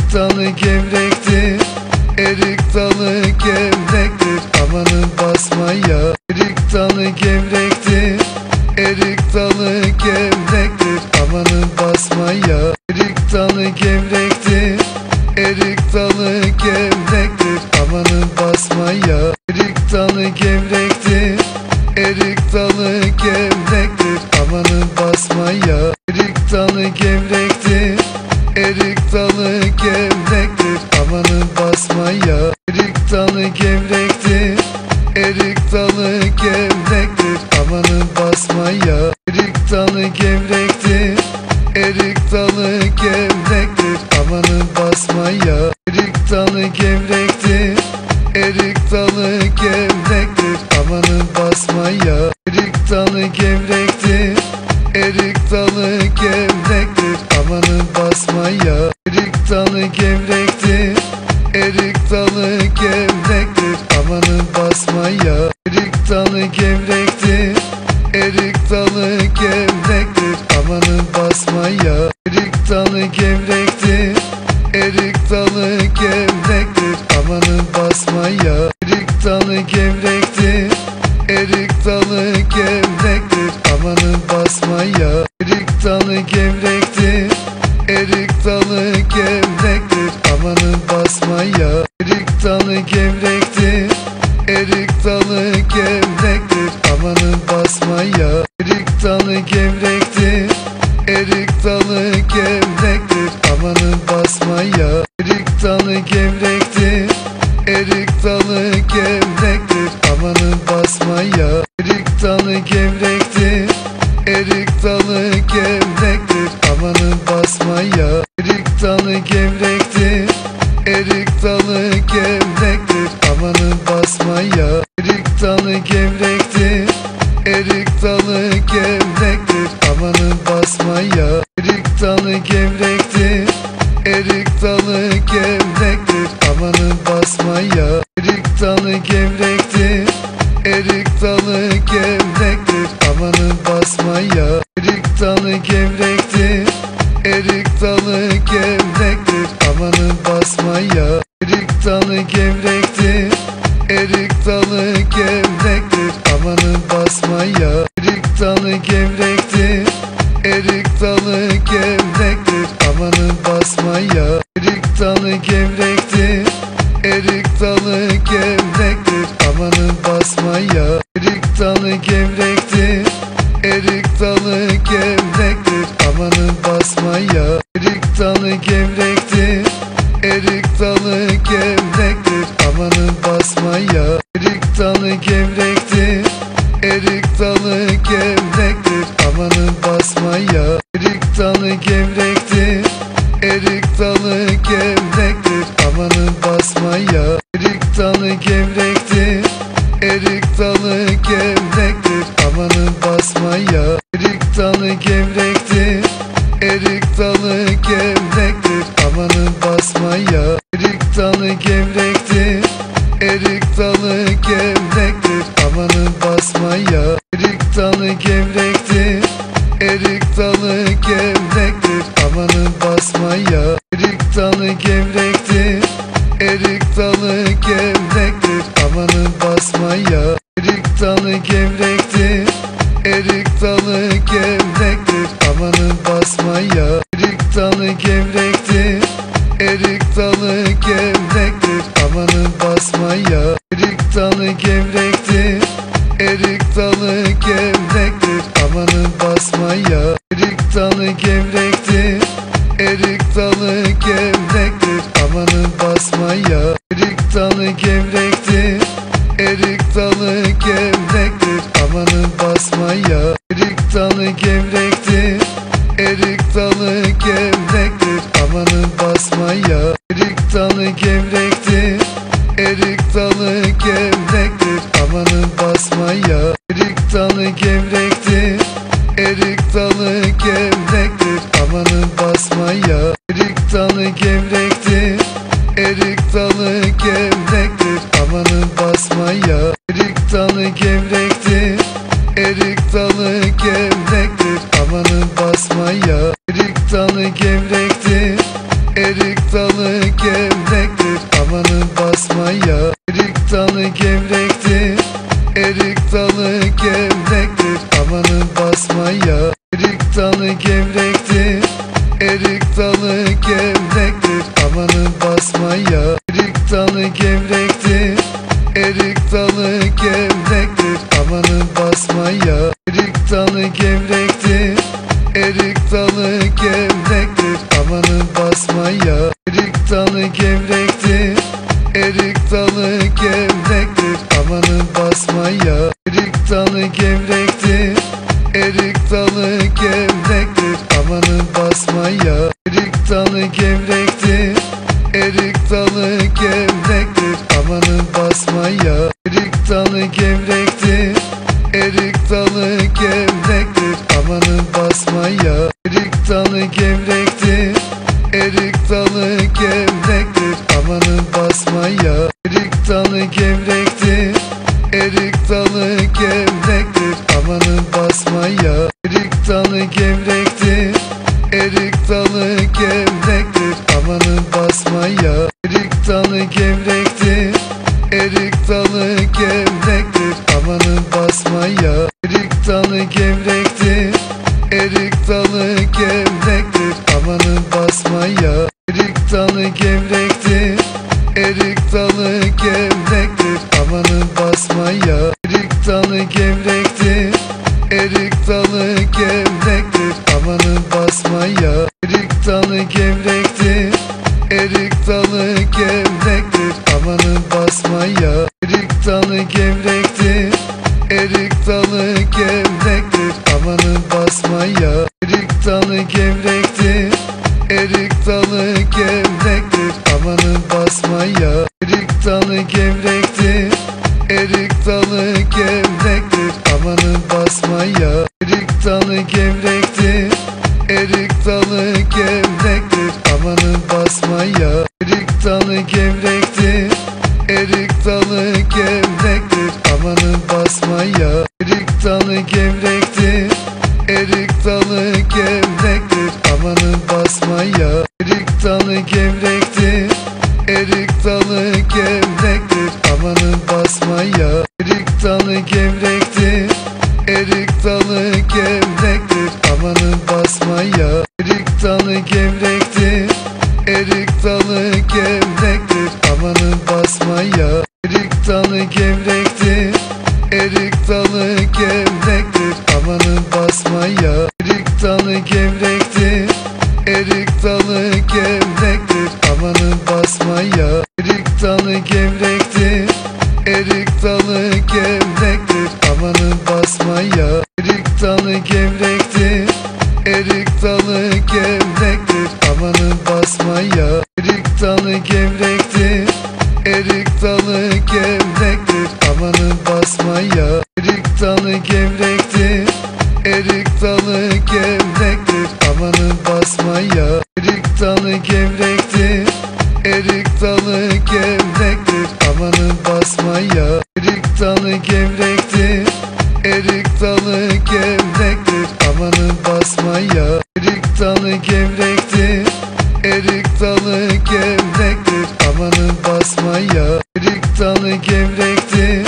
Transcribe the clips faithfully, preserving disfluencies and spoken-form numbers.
dalı gevrektir, erik dalı gevrektir, amanın basmaya. Erik dalı gevrektir, erik dalı gevrektir, amanın basmaya. Erik dalı gevrektir, erik dalı gevrektir, amanın basmaya. Erik dalı gevrektir, erik dalı gevrektir, amanın basmaya. Erik dalı gevrektir, erik dalı gevrektir, amanın basmaya. Erik dalı gevrektir, erik dalı gevrektir, amanın basmaya. Erik dalı gevrektir, erik dalı gevrektir, amanın basmaya. Erik dalı gevrektir, erik dalı gevrektir, amanın basmaya. Erik dalı gevrektir, erik dalı gevrektir, amanın basmaya. Erik dalı gevrektir, erik dalı gevrektir, amanın basmaya. Erik dalı gevrektir, erik dalı gevrektir, amanın basmaya. Erik dalı gevrektir, erik dalı gevrektir, amanın basmaya. Erik dalı gevrektir, erik dalı gevrektir, amanın basmaya. Erik dalı gevrektir, erik dalı gevrektir, amanın basmaya. Erik dalı gevrektir, erik dalı gevrektir, amanın basmaya. Erik dalı gevrektir, erik dalı gevrektir, amanın basmaya. Erik dalı gevrektir, erik dalı gevrektir, amanın basmaya. Erik dalı gevrektir, erik dalı gevrektir, amanın basmaya. Erik dalı gevrektir, erik dalı gevrektir, amanın basmaya. Erik dalı gevrektir, erik dalı gevrektir, amanın basmaya. Erik dalı gevrektir, erik dalı gevrektir, amanın basmaya. Erik dalı gevrektir, erik dalı gevrektir, amanın basmaya. Erik dalı gevrektir, erik dalı gevrektir, amanın basmaya. Erik dalı gevrektir, erik dalı gevrektir, amanın basmaya. Erik dalı gevrektir, erik dalı gevrektir, amanın basmaya. Erik dalı gevrektir, erik dalı gevrektir, amanın basmaya. Erik dalı gevrektir, erik dalı gevrektir, amanın basmaya. Erik dalı gevrektir, erik dalı gevrektir, amanın basmaya. Erik dalı gevrektir, erik dalı gevrektir, amanın basmaya. Erik dalı gevrektir, erik dalı gevrektir, amanın basmaya. Erik dalı gevrektir, erik dalı gevrektir, amanın basmaya. Erik dalı gevrektir, erik dalı gevrektir, amanın basmaya. Erik dalı gevrektir, erik dalı gevrektir, amanın basmaya. Erik dalı gevrektir, erik dalı gevrektir, amanın basmaya. Erik dalı gevrektir, erik dalı gevrektir, amanın basmaya. Erik dalı gevrektir, erik dalı gevrektir, amanın basmaya. Erik dalı gevrektir, erik dalı gevrektir, amanın basmaya. Erik dalı gevrektir, erik dalı gevrektir, amanın basmaya. Erik dalı gevrektir, erik dalı gevrektir, amanın basmaya. Erik dalı gevrektir, erik dalı gevrektir, amanın basmaya. Erik dalı gevrektir, erik dalı gevrektir, amanın basmaya. Erik dalı gevrektir, erik dalı gevrektir, amanın basmaya. Erik dalı gevrektir, erik dalı gevrektir, amanın basmaya. Erik dalı gevrektir, erik dalı gevrektir, amanın basmaya. Erik dalı gevrektir, erik dalı gevrektir, amanın basmaya. Erik dalı gevrektir, erik Erik dalı gevrektir, amanın basmaya. Erik dalı gevrektir, erik dalı gevrektir, amanın basmaya. Erik dalı gevrektir, erik dalı gevrektir, amanın basmaya. Erik dalı gevrektir, erik dalı gevrektir, amanın basmaya. Erik dalı gevrektir, erik dalı gevrektir, amanın basmaya. Erik dalı gevrektir, erik dalı gevrektir, amanın basmaya. Erik dalı gevrektir, erik dalı gevrektir, amanın basmaya. Erik dalı gevrektir, erik dalı gevrektir, amanın basmaya. Erik dalı gevrektir, erik dalı gevrektir, amanın basmaya. Erik dalı gevrektir, erik dalı gevrektir, amanın basmaya. Erik dalı gevrektir, erik dalı gevrektir, amanın basmaya. Erik dalı gevrektir, erik dalı gevrektir, amanın basmaya. Erik dalı gevrektir, erik dalı gevrektir, amanın basmaya. Erik dalı gevrektir, erik dalı gevrektir, amanın basmaya. Erik dalı gevrektir, erik dalı gevrektir, amanın basmaya. Erik dalı gevrektir, erik dalı gevrektir, amanın basmaya. Erik dalı gevrektir, erik dalı gevrektir, amanın basmaya. Erik dalı gevrektir, erik dalı gevrektir, amanın basmaya. Erik dalı gevrektir, erik dalı gevrektir, amanın basmaya. Erik dalı gevrektir, erik dalı gevrektir, amanın basmaya. Erik dalı gevrektir, erik dalı gevrektir, amanın basmaya. Erik dalı gevrektir, erik dalı gevrektir, amanın basmaya. Erik dalı gevrektir, erik dalı gevrektir, amanın basmaya. Erik dalı gevrektir, erik dalı gevrektir, amanın basmaya. Erik dalı gevrektir, erik dalı gevrektir, amanın basmaya. Erik dalı gevrektir, erik dalı gevrektir, amanın basmaya. Erik dalı gevrektir, erik dalı gevrektir, amanın basmaya. Erik dalı gevrektir, erik dalı gevrektir, amanın basmaya. Erik dalı gevrektir, erik dalı gevrektir, amanın basmaya. Erik dalı gevrektir, erik dalı gevrektir, amanın basmaya. Erik dalı gevrektir, erik dalı gevrektir, amanın basmaya. Erik dalı gevrektir, erik dalı gevrektir, amanın basmaya. Erik dalı gevrektir, erik dalı gevrektir, amanın basmaya. Erik dalı gevrektir, erik dalı gevrektir, amanın basmaya. Erik dalı gevrektir, erik dalı gevrektir, amanın basmaya. Erik dalı gevrektir,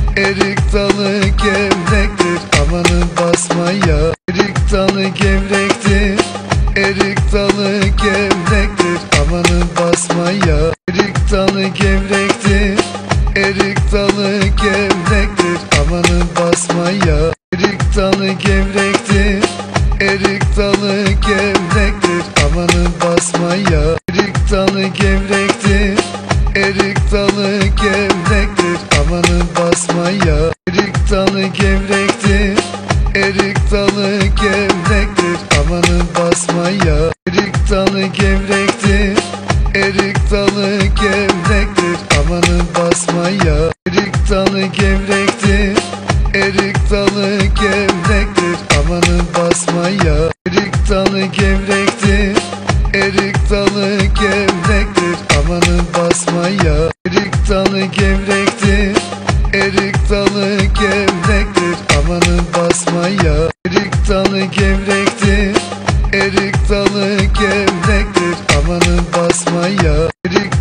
erik dalı gevrektir, amanın basmaya. Erik dalı gevrektir, erik dalı gevrektir, amanın basmaya. Erik dalı gevrektir, erik dalı gevrektir, amanın basmaya. Erik dalı gevrektir, erik dalı gevrektir, amanın basmaya. Erik dalı gevrektir, erik dalı gevrektir, amanın basmaya. Erik dalı gevrektir, erik dalı gevrektir, amanın basmaya. Erik dalı gevrektir, erik dalı gevrektir, amanın basmaya. Erik dalı gevrektir, erik dalı gevrektir, amanın basmaya. Erik dalı gevrektir, erik dalı gevrektir, amanın basmaya. Erik dalı gevrektir, erik dalı gevrektir, amanın basmaya. Erik dalı gevrektir, erik dalı gevrektir, amanın basmaya.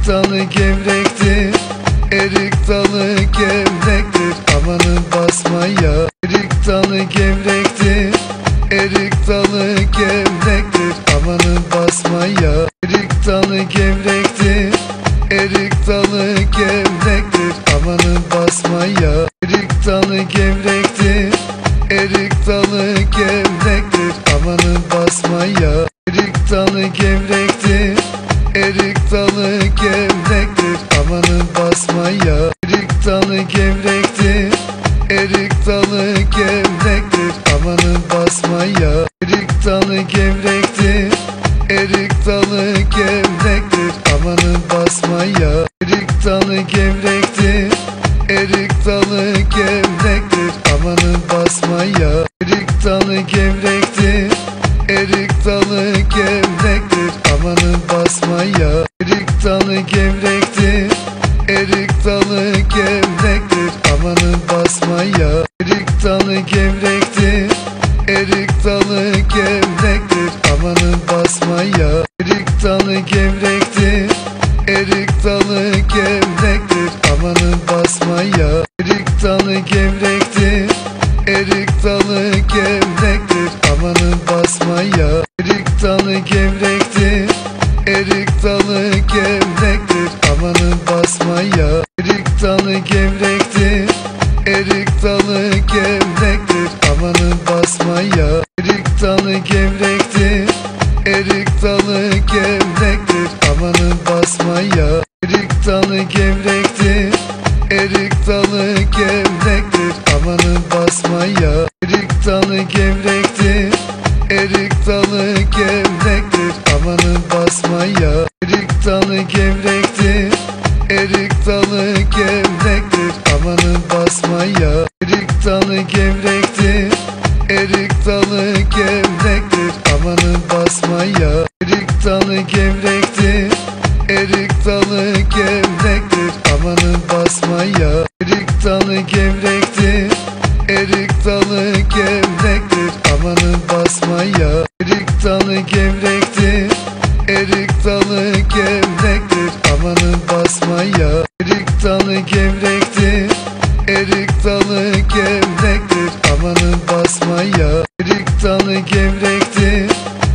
dalı gevrektir, erik dalı gevrektir, amanın basmaya. Erik dalı gevrektir, erik dalı gevrektir, amanın basmaya. Erik dalı gevrektir, erik dalı gevrektir, amanın basmaya. Erik dalı gevrektir, erik dalı gevrektir, amanın basmaya. Erik dalı gevrektir, erik dalı gevrektir, amanın basmaya. Erik dalı gevrektir, erik dalı gevrektir, amanın basmaya. Erik dalı gevrektir, erik dalı gevrektir, amanın basmaya. Erik dalı gevrektir, erik dalı gevrektir, amanın basmaya. Erik dalı gevrektir, erik dalı gevrektir, amanın basmaya. Erik dalı gevrektir, erik dalı gevrektir, amanın basmaya. Erik dalı gevrektir, erik dalı gevrektir, amanın basmaya. Erik dalı gevrektir, erik dalı gevrektir, amanın basmaya. Erik dalı gevrektir, erik dalı gevrektir, amanın basmaya. Erik dalı gevrektir, erik dalı gevrektir, amanın basmaya. Erik dalı gevrektir, erik dalı gevrektir, amanın basmaya. Erik dalı gevrektir, erik dalı gevrektir, amanın basmaya. Erik dalı gevrektir, erik dalı gevrektir, amanın basmaya. Erik dalı gevrektir, erik dalı gevrektir, amanın basmaya. Erik dalı gevrektir, erik dalı gevrektir, amanın basmaya. Erik dalı gevrektir, erik dalı gevrektir, amanın basmaya. Erik dalı gevrektir, erik dalı gevrektir, amanın basmaya. Erik dalı gevrektir, erik dalı gevrektir, amanın basmaya. Erik dalı gevrektir, erik dalı gevrektir, amanın basmaya. Erik dalı gevrektir, erik dalı gevrektir, amanın basmaya. Erik dalı gevrektir,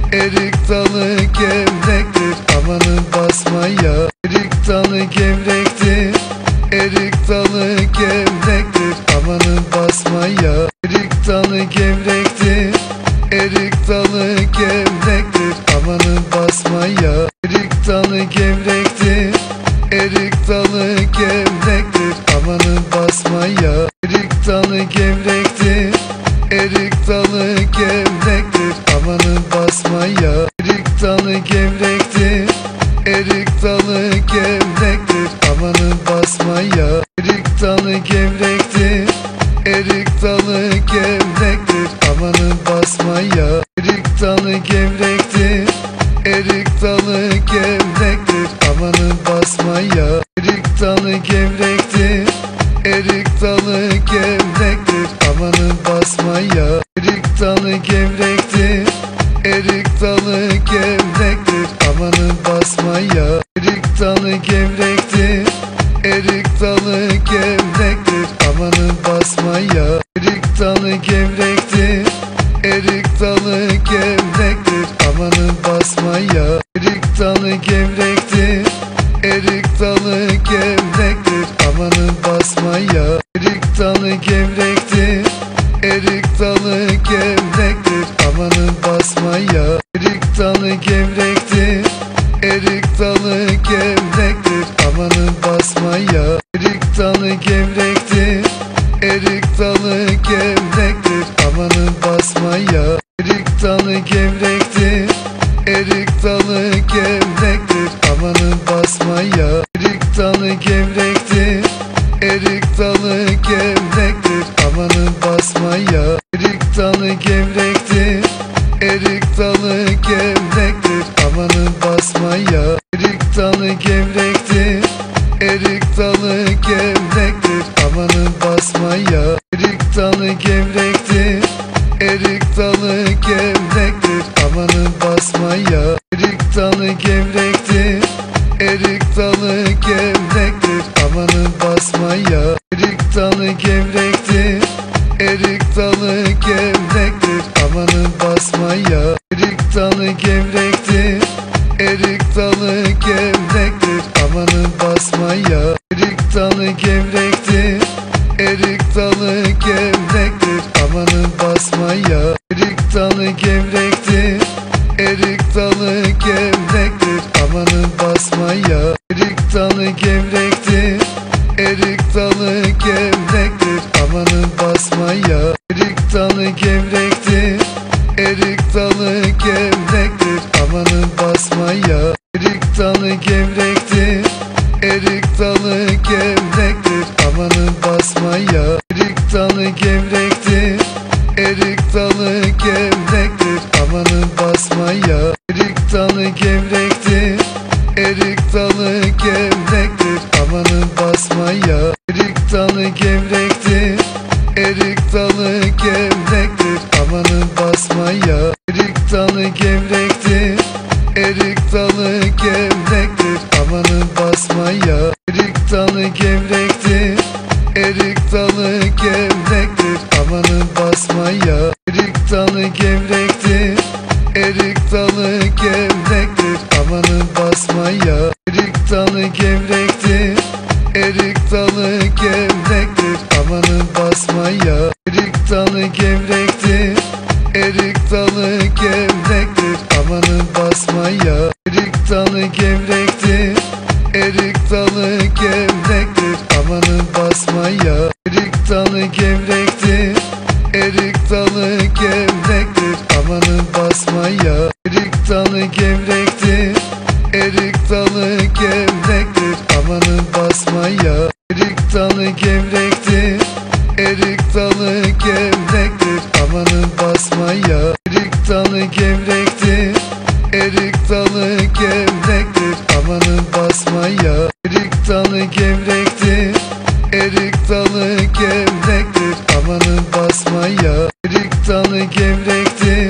erik dalı gevrektir, amanın basmaya. Erik dalı gevrektir, erik dalı gevrektir, amanın basmaya. Erik dalı gevrektir, erik dalı gevrektir, amanın basmaya. Erik dalı gevrektir, erik dalı gevrektir, amanın basmaya. Erik dalı gevrektir, erik dalı gevrektir, amanın basmaya. Erik dalı gevrektir, erik dalı gevrektir, amanın basmaya. Erik dalı gevrektir, erik dalı gevrektir, amanın basmaya. Erik dalı gevrektir, erik dalı gevrektir, amanın basmaya. Erik dalı gevrektir, erik dalı gevrektir, amanın basmaya. Erik dalı gevrektir, erik dalı gevrektir, amanın basmaya. Erik dalı gevrektir, erik dalı gevrektir, amanın basmaya. Erik dalı gevrektir, erik dalı gevrektir, amanın basmaya. Erik dalı gevrektir, erik dalı gevrektir, amanın basmaya. Erik dalı gevrektir, erik dalı gevrektir, amanın basmaya. Erik dalı gevrektir, erik dalı gevrektir, amanın basmaya. Erik dalı gevrektir, erik dalı gevrektir, amanın basmaya. Erik dalı gevrektir, erik dalı gevrektir, amanın basmaya. Erik dalı gevrektir, erik dalı gevrektir, amanın basmaya. Erik dalı gevrektir, erik dalı gevrektir, amanın basmaya. Erik dalı gevrektir, erik dalı gevrektir, amanın basmaya. Erik dalı gevrektir, erik dalı gevrektir, amanın basmaya. Erik dalı gevrektir, erik dalı gevrektir, amanın basmaya. Erik dalı gevrektir, erik dalı gevrektir, amanın basmaya. Erik dalı gevrektir, erik dalı gevrektir, amanın basmaya. Erik dalı gevrektir, erik dalı gevrektir, amanın basmaya. Erik dalı gevrektir, erik dalı gevrektir, amanın basmaya. Erik dalı gevrektir, erik dalı gevrektir, amanın basmaya. Erik dalı gevrektir, erik dalı gevrektir, amanın basmaya. Erik dalı gevrektir, erik dalı gevrektir, amanın basmaya. Erik dalı gevrektir, erik dalı gevrektir, amanın basmaya. Erik dalı gevrektir, erik dalı gevrektir, amanın basmaya. Erik dalı gevrektir, erik dalı gevrektir, amanın basmaya. Erik dalı gevrektir, erik dalı gevrektir, amanın basmaya. Erik dalı gevrektir, erik dalı gevrektir, amanın basmaya. Erik dalı gevrektir, erik dalı gevrektir, amanın basmaya. Erik dalı gevrektir, erik dalı gevrektir, amanın basmaya. Erik dalı gevrektir, erik dalı gevrektir, amanın basmaya. Erik dalı gevrektir, erik dalı gevrektir, amanın basmaya. Erik dalı gevrektir, erik dalı gevrektir, amanın basmaya. Erik dalı gevrektir, erik dalı gevrektir, amanın basmaya. Erik dalı gevrektir, erik dalı gevrektir, amanın basmaya. Erik dalı gevrektir, erik dalı gevrektir, amanın basmaya. Erik dalı gevrektir, erik dalı gevrektir, amanın basmaya. Erik dalı gevrektir,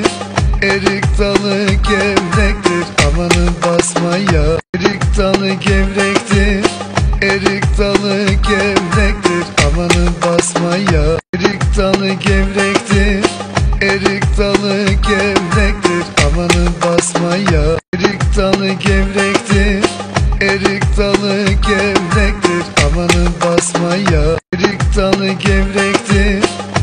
erik dalı gevrektir, amanın basmaya. Erik dalı gevrektir, erik dalı gevrektir, amanın basmaya. Erik dalı gevrektir, erik dalı gevrektir, amanın basmaya. Erik dalı gevrektir, erik dalı gevrektir, amanın basmaya. Erik dalı gevrektir,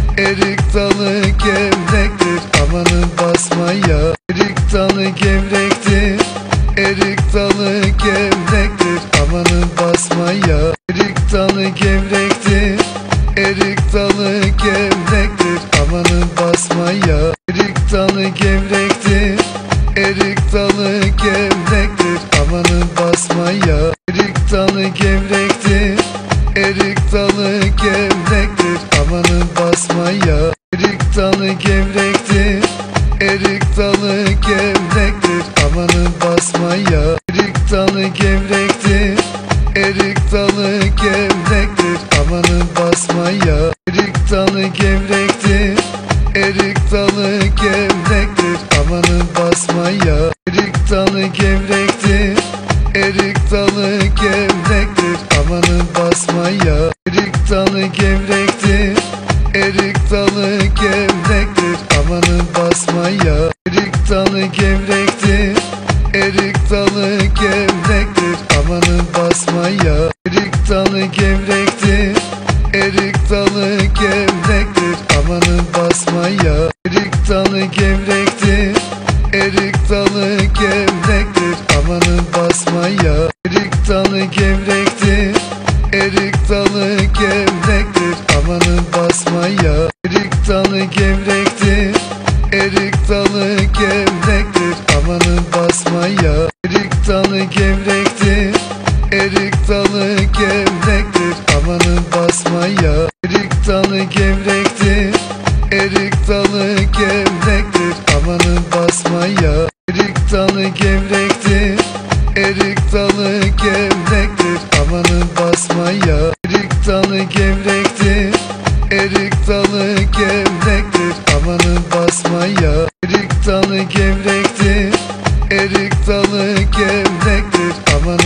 erik dalı gevrektir, amanın basmaya. Erik dalı gevrektir, erik dalı gevrektir, amanın basmaya. Erik dalı gevrektir, erik dalı gevrektir, amanın basmaya. Erik dalı gevrektir, erik dalı gevrektir, amanın basmaya. Erik dalı gevrektir, erik dalı gevrektir, amanın basmaya. Erik dalı gevrektir, erik dalı gevrektir, amanın basmaya. Erik dalı gevrektir, erik dalı gevrektir, amanın basmaya. Erik dalı gevrektir, erik dalı gevrektir, amanın basmaya. Erik dalı gevrektir, erik dalı gevrektir, amanın basmaya. Erik dalı gevrektir, erik dalı gevrektir, amanın basmaya. Erik dalı gevrektir, erik dalı gevrektir, amanın basmaya. Erik dalı gevrektir, erik dalı gevrektir, amanın basmaya. Erik dalı gevrektir, erik dalı gevrektir, amanın basmaya. Erik dalı gevrektir, erik dalı gevrektir, amanın basmaya. Erik dalı gevrektir, erik dalı gevrektir, amanın basmaya. Erik dalı gevrektir, erik dalı gevrektir, amanın basmaya. Erik dalı gevrektir, erik dalı gevrektir, amanın basmaya. Erik dalı gevrektir, erik dalı gevrektir, amanın basmaya. Erik dalı gevrektir, erik dalı gevrektir, amanın basmaya. Erik dalı gevrektir, erik dalı gevrektir, amanın basmaya.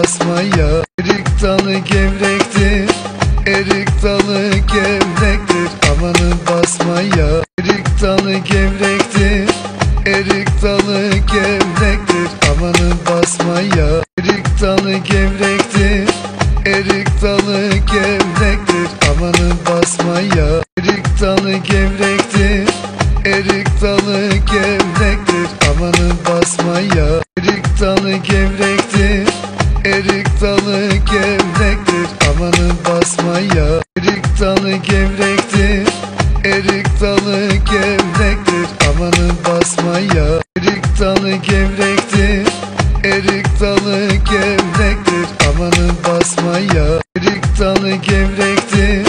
basmaya. Erik dalı gevrektir, erik dalı gevrektir, amanın basmaya. Erik dalı gevrektir, erik dalı gevrektir, amanın basmaya. Erik dalı gevrektir, erik dalı gevrektir, amanın basmaya. Erik dalı gevrektir, erik dalı gevrektir, amanın basmaya. Erik dalı gevrektir, erik dalı gevrektir, amanın basmaya. Erik dalı gevrektir, erik dalı gevrektir, amanın basmaya. Erik dalı gevrektir, erik dalı gevrektir, amanın basmaya. Erik dalı gevrektir,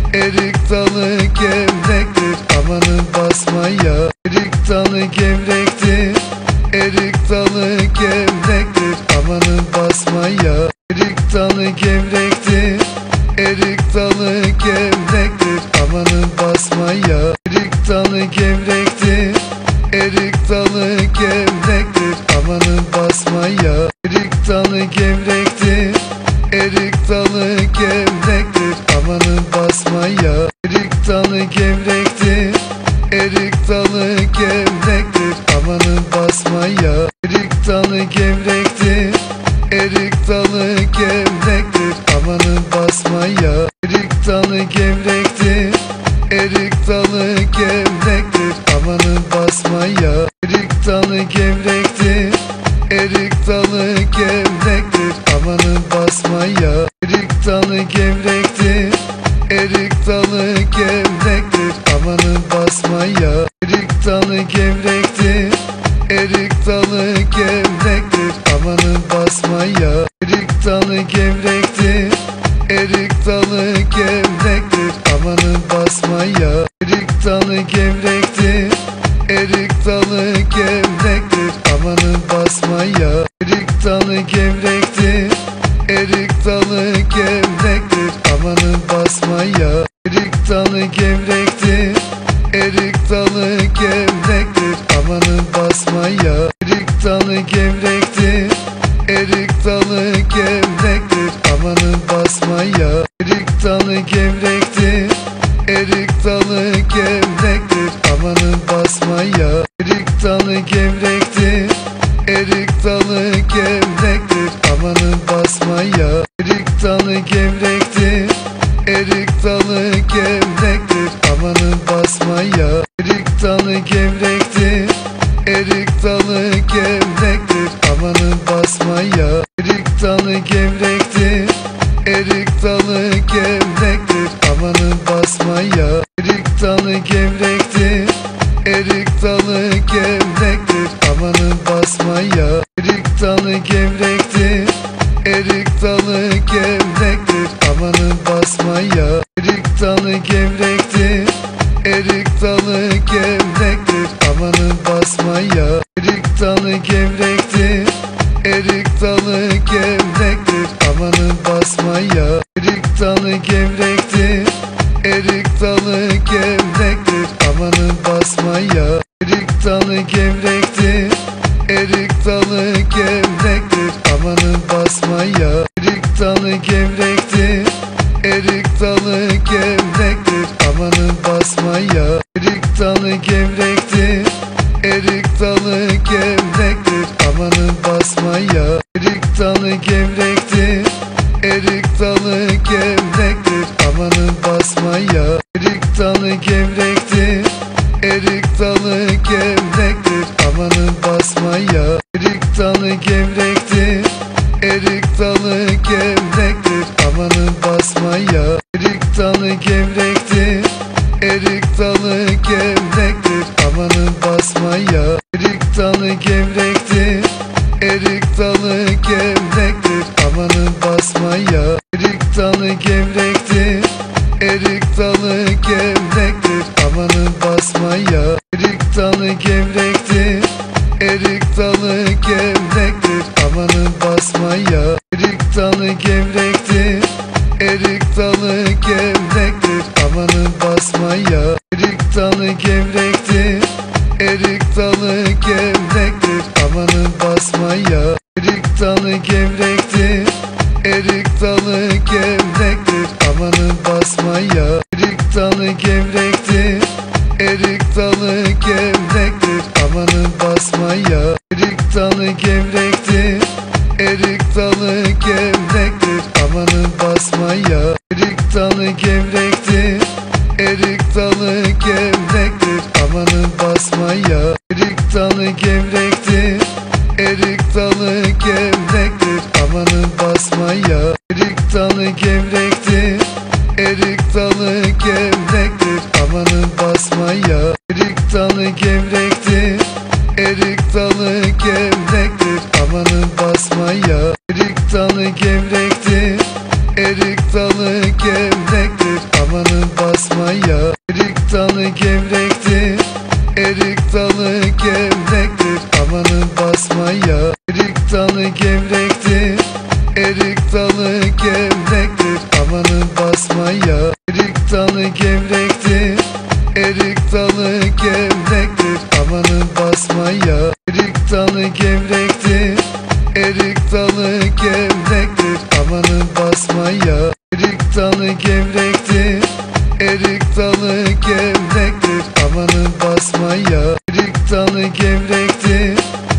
erik dalı gevrektir, amanın basmaya. Erik dalı gevrektir, erik dalı gevrektir, amanın basmaya. Erik dalı gevrektir, erik dalı gevrektir, amanın basmaya. Erik dalı gevrektir, erik dalı gevrektir, amanın basmaya. Erik dalı gevrektir, erik dalı gevrektir, amanın basmaya. Erik dalı gevrektir, erik dalı gevrektir, amanın basmaya. Erik dalı gevrektir, erik dalı gevrektir, amanın basmaya. Erik dalı gevrektir, erik dalı gevrektir, amanın basmaya. Erik dalı gevrektir, erik dalı gevrektir, amanın basmaya. Erik dalı gevrektir, erik dalı gevrektir, amanın basmaya. Erik dalı gevrektir, erik dalı gevrektir, amanın basmaya. Erik dalı gevrektir, erik dalı gevrektir, amanın basmaya. Erik dalı gevrektir, erik dalı gevrektir, amanın basmaya. Erik dalı gevrektir, erik dalı gevrektir, amanın basmaya. Erik dalı gevrektir, erik dalı gevrektir, amanın basmaya. Erik dalı gevrektir, erik dalı gevrektir, amanın basmaya. Erik dalı gevrektir, erik dalı gevrektir, amanın basmaya. Erik dalı gevrektir, erik dalı gevrektir, amanın basmaya. Erik dalı gevrektir, erik dalı gevrektir, amanın basmaya. Erik dalı gevrektir, erik dalı gevrektir, amanın basmaya. Erik dalı gevrektir, erik dalı gevrektir, amanın basmaya. Erik dalı gevrektir, erik dalı gevrektir, amanın basmaya. Erik dalı gevrektir, erik dalı gevrektir, amanın basmaya. Erik dalı gevrektir, erik dalı gevrektir, amanın basmaya. Erik dalı gevrektir, erik dalı gevrektir, amanın basmaya. Erik dalı gevrektir, erik dalı gevrektir, amanın basmaya. Erik dalı gevrektir, erik dalı gevrektir, amanın basmaya. Erik dalı gevrektir, erik dalı gevrektir, amanın basmaya. Erik dalı gevrektir, erik dalı gevrektir, amanın basmaya. Erik dalı gevrektir, erik dalı gevrektir, amanın basmaya. Erik dalı gevrektir, erik dalı gevrektir, amanın basmaya. Erik dalı gevrektir, erik dalı gevrektir, amanın basmaya. Erik dalı gevrektir, erik dalı gevrektir, amanın basmaya. Erik dalı gevrektir, erik dalı gevrektir, amanın basmaya. Erik dalı gevrektir, erik dalı gevrektir, amanın basmaya. Erik dalı gevrektir, erik dalı gevrektir, amanın basmaya. Erik dalı gevrektir, erik dalı gevrektir, amanın basmaya. Erik dalı gevrektir, erik dalı gevrektir, amanın basmaya. Erik dalı gevrektir, erik dalı gevrektir, amanın basmaya. Erik dalı gevrektir, erik dalı gevrektir, amanın basmaya. Erik dalı gevrektir, erik dalı gevrektir, amanın basmaya. Erik dalı gevrektir, erik dalı gevrektir, amanın basmaya. Erik dalı gevrektir, erik dalı gevrektir, amanın basmaya. Erik dalı gevrektir, erik dalı gevrektir, amanın basmaya. Erik dalı gevrektir, erik dalı gevrektir, amanın basmaya. Erik dalı gevrektir, erik dalı gevrektir, amanın basmaya. Erik dalı gevrektir, erik dalı gevrektir, amanın basmaya. Erik dalı gevrektir, erik dalı gevrektir, amanın basmaya. Erik dalı gevrektir, erik dalı gevrektir, amanın basmaya. Erik dalı gevrektir, erik dalı gevrektir, amanın basmaya. Erik dalı gevrektir, erik dalı gevrektir, amanın basmaya. Erik dalı gevrektir,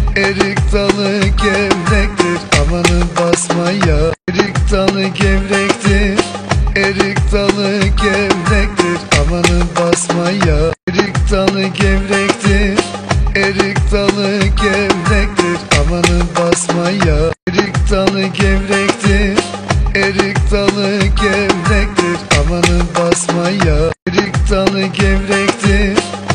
erik dalı gevrektir, amanın basmaya. Erik dalı gevrektir, erik dalı gevrektir, amanın basmaya. Erik dalı gevrektir, erik dalı gevrektir, amanın basmaya. Erik dalı gevrektir, erik dalı gevrektir, amanın basmaya. Erik dalı gevrektir,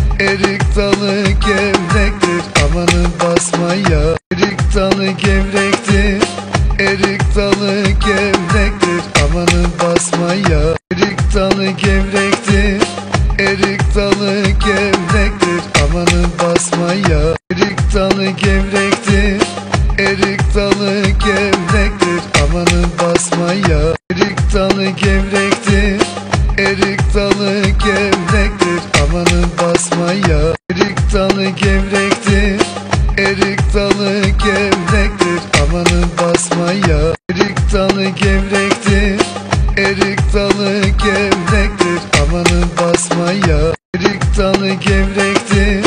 erik dalı gevrektir, amanın basmaya. Erik dalı gevrektir, erik dalı gevrektir, amanın basmaya. Erik dalı gevrektir, erik dalı gevrektir, amanın basmaya. Erik dalı gevrektir, erik dalı gevrektir, amanın basmaya. Erik dalı gevrektir, erik dalı gevrektir, amanın basmaya. Erik dalı gevrektir, erik dalı gevrektir, amanın basmaya. Erik dalı gevrektir, erik dalı gevrektir, amanın basmaya. Erik dalı gevrektir,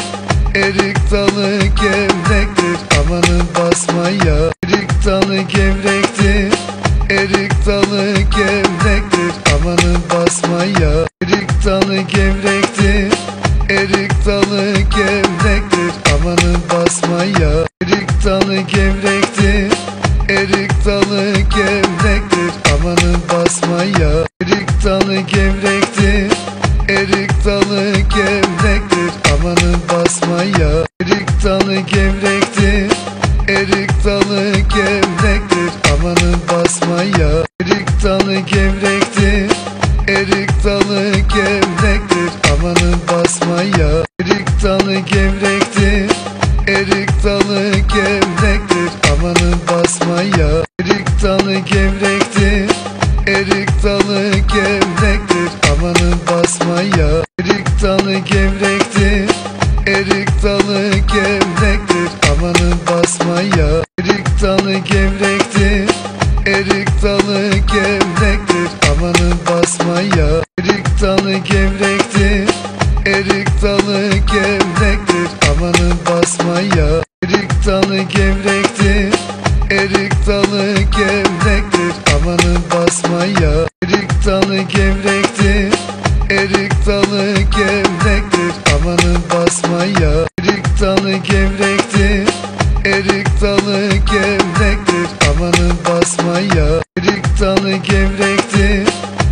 erik dalı gevrektir, amanın basmaya. Erik dalı gevrektir, erik dalı gevrektir, amanın basmaya. Erik dalı gevrektir, erik dalı gevrektir, amanın basmaya. Erik dalı gevrektir, erik dalı gevrektir, amanın basmaya. Erik dalı gevrektir, erik dalı gevrektir, amanın basmaya. Erik dalı gevrektir, erik dalı gevrektir, amanın basmaya. Erik dalı gevrektir, erik dalı gevrektir, amanın basmaya. Erik dalı gevrektir, erik dalı gevrektir, amanın basmaya. Erik dalı gevrektir, erik dalı gevrektir, amanın basmaya. Erik dalı gevrektir, erik dalı gevrektir, amanın basmaya. Erik dalı gevrektir, erik dalı gevrektir, amanın basmaya. Erik dalı gevrektir, erik dalı gevrektir, amanın basmaya. Erik dalı gevrektir, erik dalı gevrektir, amanın basmaya. Erik dalı gevrektir, erik dalı gevrektir, amanın basmaya. Erik dalı gevrektir, erik dalı gevrektir, amanın basmaya. Erik dalı gevrektir,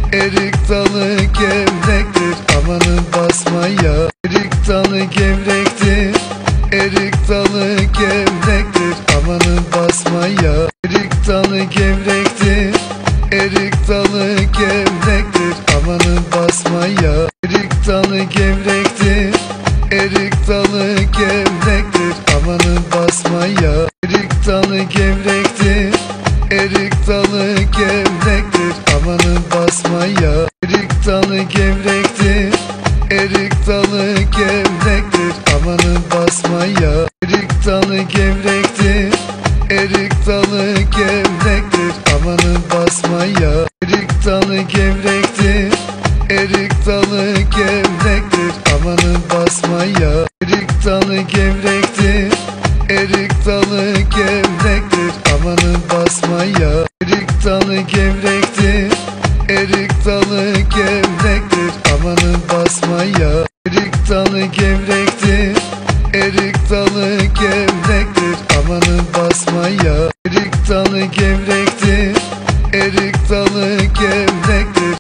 erik dalı gevrektir, amanın basmaya. Erik dalı gevrektir, erik dalı gevrektir, amanın basmaya. Erik dalı gevrektir, erik dalı gevrektir, amanın basmaya. Erik dalı gevrektir, erik dalı gevrektir, amanın basmaya. Erik dalı gevrektir, erik dalı gevrektir, amanın basmaya. Erik dalı gevrektir, erik dalı gevrektir, amanın basmaya. Erik dalı gevrektir, erik dalı gevrektir, amanın basmaya. basma ya. Erik dalı gevrektir, erik dalı gevrektir, amanın basma ya. Erik dalı gevrektir, erik dalı gevrektir, amanın basma ya. Erik dalı gevrektir, erik dalı gevrektir, amanın basma ya. Erik dalı gevrektir, erik dalı gevrektir, amanın basma ya. Erik dalı gevrektir, erik dalı gevrektir,